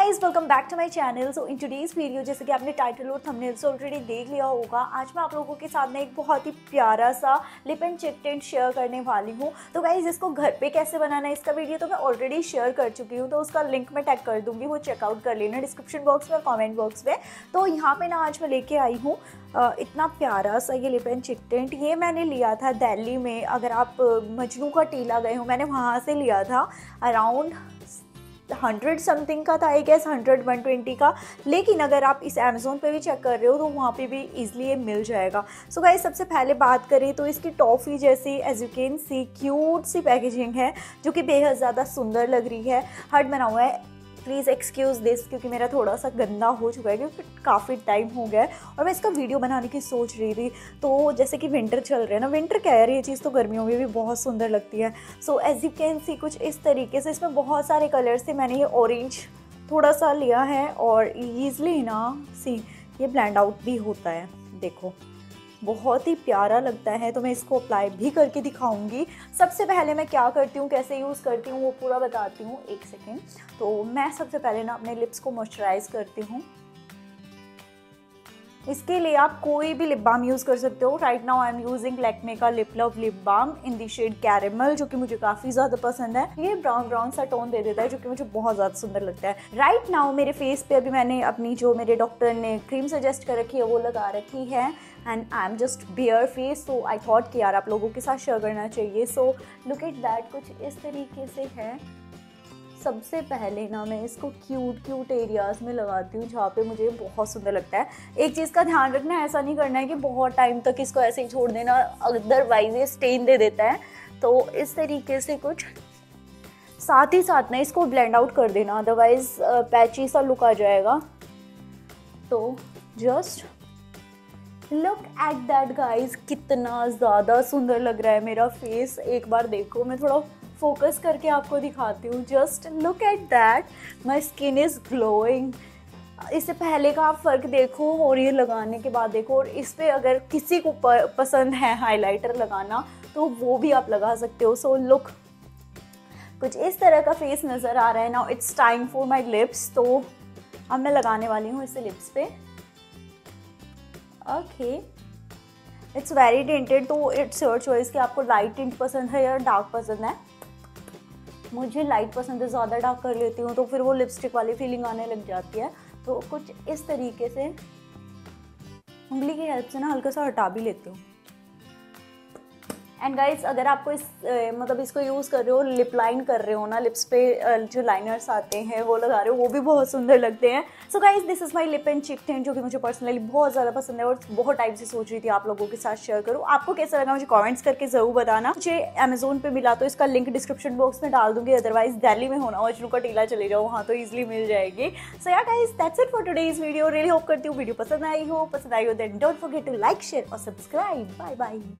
Guys welcome back to my channel. So in today's video, जैसे कि आपने title और थंबनेल से ऑलरेडी देख लिया होगा, आज मैं आप लोगों के साथ में एक बहुत ही प्यारा सा lip and cheek tint share करने वाली हूँ। तो गाइज इसको घर पे कैसे बनाना है, इसका वीडियो तो मैं ऑलरेडी शेयर कर चुकी हूँ, तो उसका लिंक मैं टैग कर दूँगी, वो चेकआउट कर लेना डिस्क्रिप्शन बॉक्स में और कॉमेंट बॉक्स में। तो यहाँ पे ना आज मैं लेके आई हूँ इतना प्यारा सा ये लिप एंड चिक टिंट। ये मैंने लिया था दिल्ली में, अगर आप मजनू का टीला गए हो, मैंने वहाँ से लिया था। अराउंड 100 समथिंग का था, आई गेस 100-120 का। लेकिन अगर आप इस अमेज़ोन पे भी चेक कर रहे हो तो वहाँ पे भी इजीली ये मिल जाएगा। सो गाइस सबसे पहले बात करें तो इसकी टॉफ़ी जैसी as you can see cute सी पैकेजिंग है, जो कि बेहद ज़्यादा सुंदर लग रही है। हार्ड बना हुआ है, प्लीज़ एक्सक्यूज़ दिस, क्योंकि मेरा थोड़ा सा गंदा हो चुका है क्योंकि काफ़ी टाइम हो गया है और मैं इसका वीडियो बनाने की सोच रही थी। तो जैसे कि विंटर चल रहा है ना, विंटर क्या है, ये चीज़ तो गर्मियों में भी बहुत सुंदर लगती है। So as you can see कुछ इस तरीके से इसमें बहुत सारे कलर्स थे। मैंने ये ऑरेंज थोड़ा सा लिया है और ईज़िली ना सी ये ब्लेंड आउट भी होता है, देखो बहुत ही प्यारा लगता है। तो मैं इसको अप्लाई भी करके दिखाऊंगी। सबसे पहले मैं क्या करती हूँ, कैसे यूज़ करती हूँ, वो पूरा बताती हूँ। एक सेकेंड। तो मैं सबसे पहले ना अपने लिप्स को मॉइस्चराइज करती हूँ। इसके लिए आप कोई भी लिप बाम यूज़ कर सकते हो। Right now I am using Lakme का lip love lip balm in the shade caramel, जो कि मुझे काफ़ी ज़्यादा पसंद है। ये ब्राउन ब्राउन सा टोन दे देता है, जो कि मुझे बहुत ज़्यादा सुंदर लगता है। राइट नाउ मेरे फेस पे अभी मैंने अपनी जो मेरे डॉक्टर ने क्रीम सजेस्ट कर रखी है वो लगा रखी है, and I am just bare face. So I thought कि यार आप लोगों के साथ शेयर करना चाहिए। सो लुक एट दैट, कुछ इस तरीके से है। सबसे पहले ना मैं इसको क्यूट एरियाज में लगाती हूँ जहाँ पे मुझे बहुत सुंदर लगता है। एक चीज़ का ध्यान रखना, ऐसा नहीं करना है कि बहुत टाइम तक इसको ऐसे ही छोड़ देना, अदरवाइज ये स्टेन दे देता है। तो इस तरीके से कुछ साथ ही साथ ना इसको ब्लेंड आउट कर देना, अदरवाइज पैची सा लुक आ जाएगा। तो just look at that guys, कितना ज़्यादा सुंदर लग रहा है मेरा फेस। एक बार देखो, मैं थोड़ा फोकस करके आपको दिखाती हूँ। Just look at that, my skin is glowing. इससे पहले का आप फ़र्क देखो और ये लगाने के बाद देखो। और इस पर अगर किसी को पसंद है हाइलाइटर लगाना तो वो भी आप लगा सकते हो। सो लुक, कुछ इस तरह का फेस नज़र आ रहा है। Now it's time for my lips. तो अब मैं लगाने वाली हूँ इसे लिप्स पे। ओके, इट्स वेरी टिंटेड, तो इट्स योर चॉइस कि आपको लाइट टिंट पसंद है या डार्क पसंद है। मुझे लाइट पसंद है, ज़्यादा डार्क कर लेती हूँ तो फिर वो लिपस्टिक वाली फीलिंग आने लग जाती है। तो कुछ इस तरीके से उंगली की हेल्प से ना हल्का सा हटा भी लेती हूँ। एंड गाइस अगर आपको मतलब इसको यूज़ कर रहे हो, लिप लाइन कर रहे हो ना, लिप्स पे जो लाइनर्स आते हैं वो लगा रहे हो, वो भी बहुत सुंदर लगते हैं। So guys this is my lip and cheek tint, जो कि मुझे पर्सनली बहुत ज़्यादा पसंद है और बहुत टाइम से सोच रही थी आप लोगों के साथ शेयर करूँ। आपको कैसा लगा मुझे कमेंट्स करके ज़रूर बताना। मुझे अमेज़ोन पे मिला तो इसका लिंक डिस्क्रिप्शन बॉक्स में डाल दूँगी, अदरवाइज दिल्ली में होना, मजनू का टीला चले जाओ, वहाँ तो ईजिली मिल जाएगी। So yeah guys that's it for today's video. Really hope करती हूँ वीडियो पसंद आई हो then don't forget to like, share और सब्सक्राइब। Bye bye.